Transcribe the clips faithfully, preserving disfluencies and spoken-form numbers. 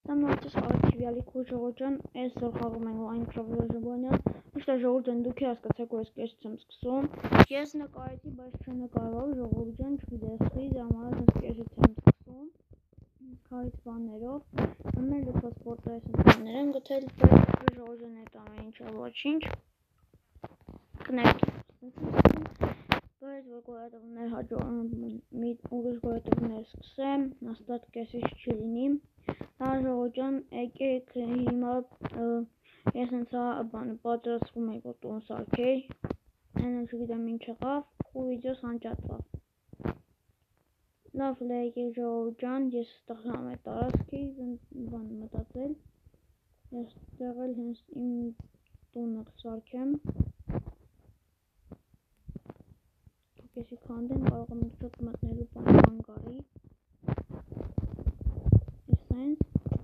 Ստամոքսս արխիվյալի քուժողջան այսօր խաղում ենք Minecraft ժողովրդյան, միշտ ժողովրդյան դուք հասկացաք, որ ես կեսից եմ սկսում, ես նկարեցի, բայց չնկարով ժողովրդյան չգիտեսի, դամարած ես կեսից եմ սկսում, քարից բաներով, ամեն լծված սպորտայս բաներ եմ գտել, բայց ժողովրդյան այդ ամեն ինչը ոչինչ, կնեք բայց որ գոյատվներ հաջողում մի ուրիշ գոյատվներ սկսեմ, հաստատ կեսից չլինի, դա ժողովրդյան եկեք հիմա ես հենց բանը պատրաստվում եք որ տուն սարքեի, այն չգիտեմ ինչ եղավ ու վիդեոս անջատվավ։ Լավ եկեք ժողովրդյան, ես ստեղ համ է տարածքի բան մտածել, ես տեղել հենց իմ տունը սարքեմ, Կեսի քանդեն կարող եմ շատ մտնելու բան հանգարի, ես այնց,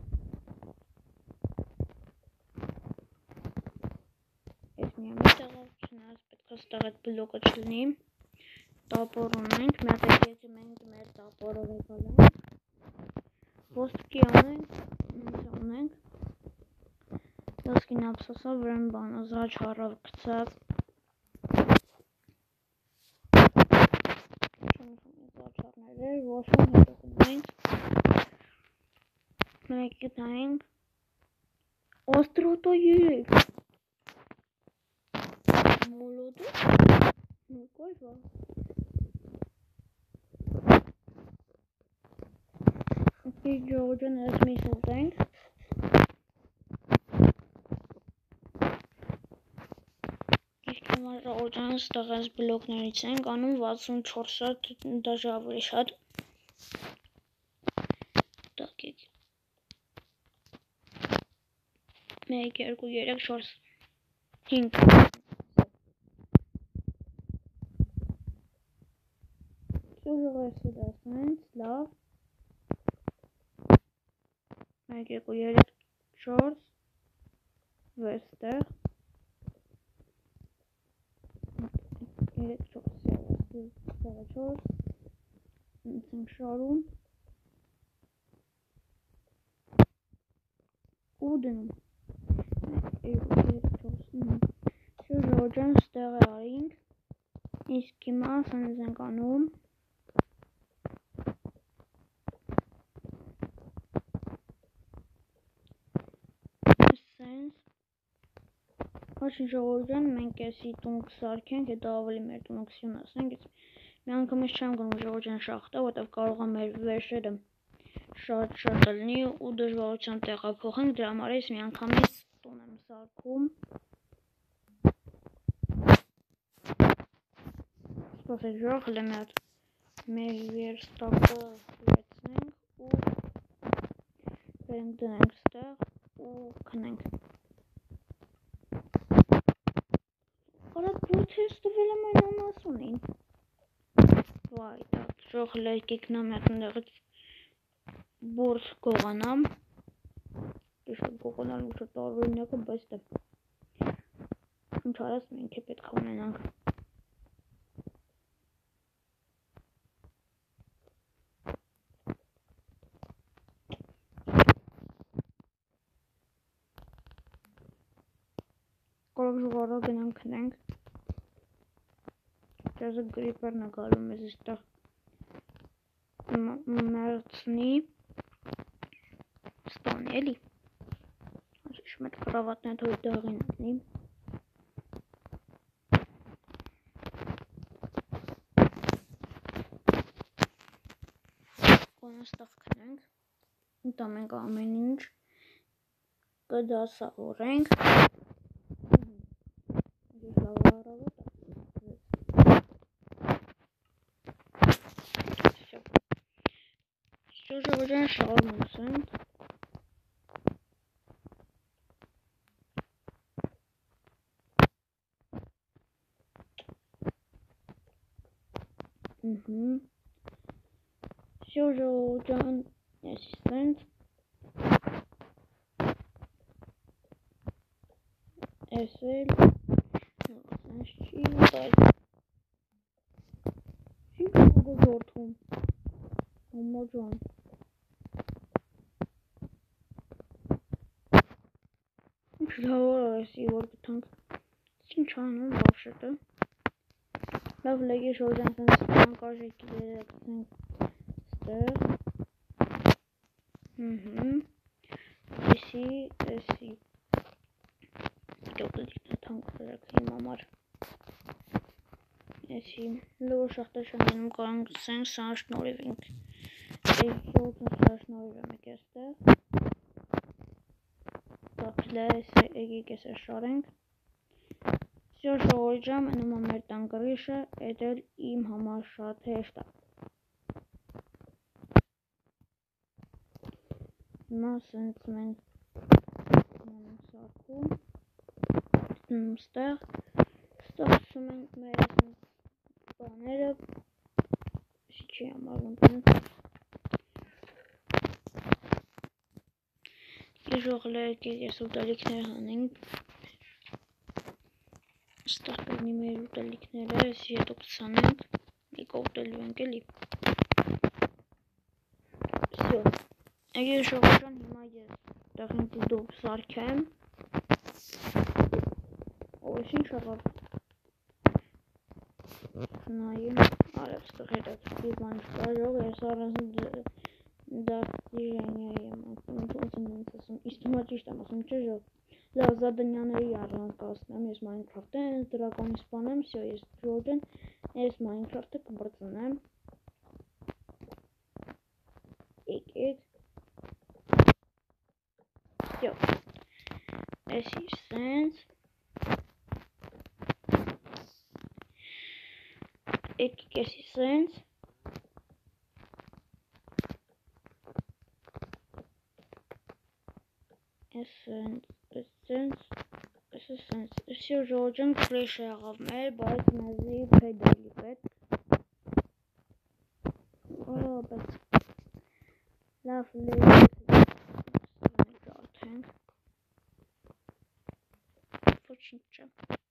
ես միամ է տեղավ, չնայած պետք է ստեղ այդ բլոկը չլնի, տապոր ունենք, մի հատ եկեցի մենք մեր տապորով եկալ ենք, ոսկի ունենք, ունենք, ոսկին ապսոսով վրեմ բանը զաչ հարավ կցավ, Ոչում հետո կնենք, մենք գտանենք, Աստրոտո երեք, մոլոդու, նկոյվա, իր ժողոջան ես մի սուտենք, իսկ հիմա ժողոջան ստեղ այս բլոկներից ենք անում վաթսունչորս հատ, դաժե ավելի շատ, մեկ, երկու, երեք, չորս, հինգ Շուժողեսի դասնենց, լավ մեկ, երկու, երեք, չորս վեստեղ երեք, չորս չորս ենք շարում ու դնում Շուժողջան ստեղ է արինք, իսկ հիմա սանձ ենք անում, սենց, ոչին ժողովրդյան մենք եսի տուն կսարքենք, հետո ավելի մեր տունը կսյուն ասենք, մի անգամ ես չեմ գնում ժողովրդյան շախտը, որտև կարող է մեր վերշերը շատ շատ լնի ու դժվարության տեղափոխենք, դրա համար ես մի անգամից տուն եմ սարքում, սպասեք ժող հլը մի հատ մեր վերստակը լեցնենք ու վերենք դնենք ստեղ ու կնենք Արատ բուրթերս տվել եմ այն ամասունին վայ դատ ժող հլը եկեք նամյատն դեղից բուրթ գողանամ դիշտ գողանալու շատ տարվերինակը բայց դե ինչ արած մենք է պետք ունենանք Կարող ժողարը գնանք կնենք Ճազը գրիպերն է գալում ես իստեղ մերցնի ստանի էլի Աշիշ մեր կրավատն է թոյ դաղին ատնի Կոնը ստավ կնենք Իտամենք ամեն ինչ կդասավորենք Ժողոջան շարմուս ենք Ժողոջան ես իսենց Ես էլ Սենց չի բայց Չի կողը գորդում Համա ջան Շլավորեսի որ գտանք ինչ անում բավշետը լավ լեգի շորջան սենց անկաժեքի դերեքցենք ստեղ էսի էսի գոտը դիքնա թանք դերեք իմ համար էսի լոր շախտը շանգենում կարանք սենք սա շնորիվ ենք շորջան սա շնորիվ եմ եք էստեղ Լեսը եկեք ես շարենք Всё շորջամ ընում եմ մեր տան գրիշը էդել իմ համար շատ հեշտ է Հիմա սենց մենք սարքում գտնում ստեղ ստացում ենք մեր բաները չի համար ունենք Իժողլը եկեք ես ուտելիքներ հանենք Ստեղ կգնի մեր ուտելիքները էսի հետո կցանենք եկա ուտելու ենք էլի Всё Եկեք շողոջան հիմա ես տեղին դուդով սարքեմ Ո՞ս ինչ աղավ Նայեմ արև ստեղ հետաքրքիր բան չկա ժող ես առանց դաստիժենիայի եմ ասում ոնց եմ ինձ ասում իսկ հիմա ճիշտ եմ ասում չէ ժող լավ զադանյաների առանց կասնեմ ես Minecraft-ը դրակոնի սպանեմ всё ես ժողոջան ես Minecraft-ը կբրծնեմ եկեք всё էսի սենց եկեք էսի սենց Essence, essence, essence. Всё ժողոջան քրեշը եղավ մեր, բայց մեզի փեդալի պետք Օ, բայց լավ լեգի արդենք Ոչինչ չէ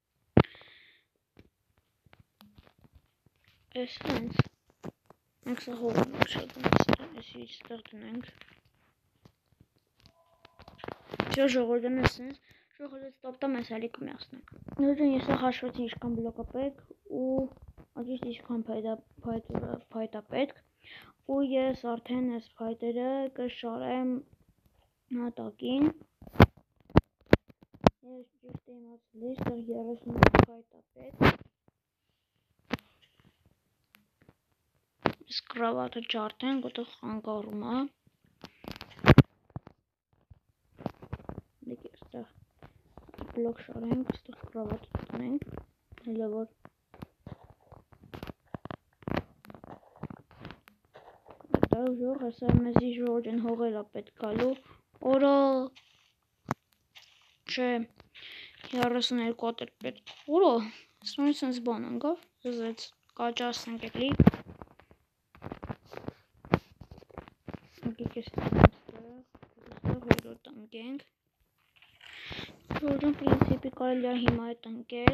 Essence Մենք սա հողում ենք շատ էսի ստեղ դնենք Всё ժողոջան essence Ժողոջան ստապտամ ես հալի կմյասնենք Ժողոջան ես հաշվեցի ինչքան բլոկը պետք ու աջիշտ ինչքան փայտա պետք ու ես արդեն ես փայտերը կշարեմ հատակին Ես ճիշտ եմ ացլի ստեղ երեսուն փայտա պետք Իսկ կրավատը ջարդենք ոտեղ խանգարում է Դեք ստեղ բլոկ շարենք ստեղ կրավատը տնենք հելը որ Դա ժող հեսա մեզի ժողոջան հողելա պետք գալու Օրո Չէ երեսուն երկու հատ էր պետք Օրո Սրանից սենց բան անգավ Զեց կաճասնենք էլի Եկեք ես ստեղ հետո տնկենք Ժողոջան պրինցիպի կարելի է հիմա է տնկել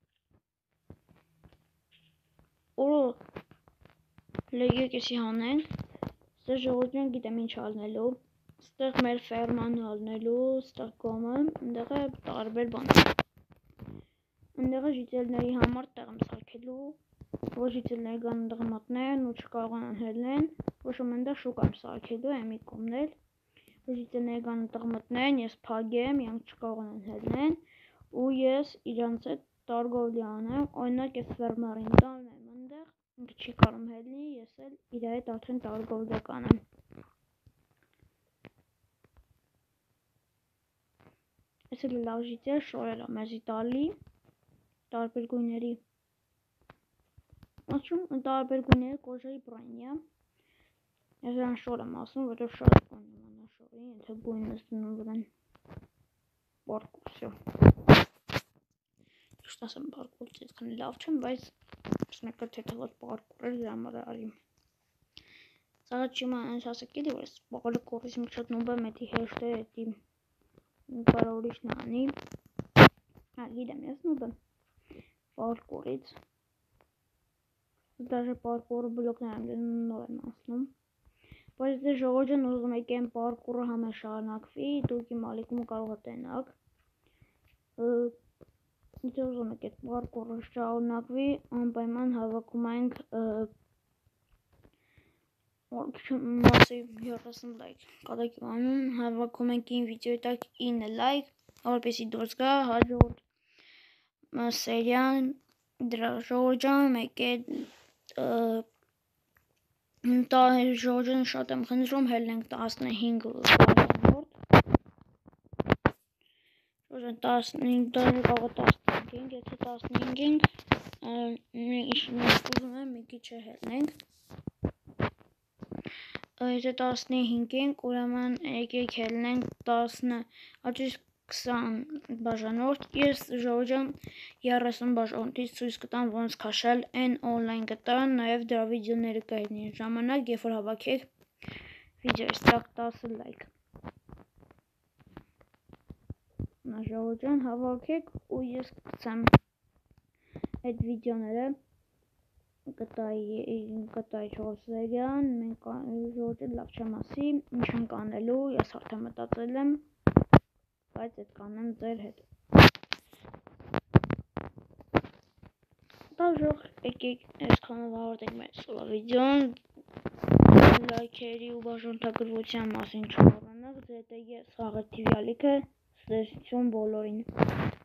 Օրո Լեգեք եսի հանենք Ստեղ ժողոջան գիտեմ ինչ ալնելու Ստեղ մեր ֆերման ալնելու Ստեղ կոմը Ընդեղ է տարբեր բան Ընդեղ է ժիծելների համար տեղ եմ սարքելու Ոչ ժիծելների գան ընդեղ մտնեն ու չկարողանան հելնեն Ոչ եմ ընդեղ շուկ եմ սարքելու էմի կոմնել Ոչ ժիծելների գան ընդեղ մտնեն Ես պագեմ յանք չկարողանան հելնեն Ու ես իրանց է տարգովլի անեմ Օրինակ ես ֆերմարին տանեմ ընդեղ Ինքը չի կարում հելնի Ես էլ իր հետ արդեն տարգովլի կանեմ Ես էլ լավ ժիծել շորելա մեզի տալի Տարբեր գույների Ասում տարբեր գույների կոժայի բրանյա Ես դրան շոր եմ ասում, որով շատ բան եմ անա շորի, եթե գույնս դնում վրան Պարկուր, всё Ճիշտ ասեմ պարկուրից այդքան լավ չեմ, բայց մեկը թեթևոց պարկուր էր դրա համար արի Սաղը չիմա այնց ասեք էլի, որ ես պարկուրից մի շատ նուբ եմ, էդի հեշտ է, էդի կարող ուրիշն անի Հա, գիտեմ, ես նուբ եմ պարկուրից Դաժե պարկուրը բլոկներ եմ դնում, նոր եմ ասնում Բայց դե ժողոջան ուզում եք են պարկուրը համը շարնակվի, դուք իմ ալիքում կարող է տենակ Եթե ուզում եք այդ պարկուրը շարունակվի, անպայման հավաքում ենք մասի երեսուն լայք կատակի անում, հավաքում ենք ին վիդեոյի տակ ինը լայք, որպեսի դուրս գա հաջորդ սերիան դրա ժողովրդան մեկ է ժողովրդան շատ եմ խնդրում հելնենք տասնհինգ բաժանորդ ժողովրդան տասնհինգ դարը կարող տասնհինգ ենք, եթե տասնհինգ ենք ուզում եմ մի քիչ հելնենք Եթե տասնհինգ ենք, ուրեմն եկեք հելնենք տասը, աճից քսան բաժանորդ, ես ժողովրդան երեսուն բաժանորդից ցույց կտամ ոնց քաշել այն օնլայն կտան, նաև դրա վիդեոները կհայտնի ժամանակ, երբ որ հավաքեք վիդեոյից տակ տասը լայք ժողովրդան հավաքեք ու ես կգցեմ այդ վիդեոները կտայի չորս սերիան, մենք ժողովրդի լավ չեմ ասի, ինչ ենք անելու, ես արդեն մտածել եմ, բայց այդ կանեմ ձեր հետ։ Դաժող եկեք այսքանով ավարտենք մեր վիդեոն, լայքերի ու բաժանորդագրության մասին չմոռանաք, ձեր հետ է ես Խաղեր թի վի ալիքը, ցտեսություն բոլորին։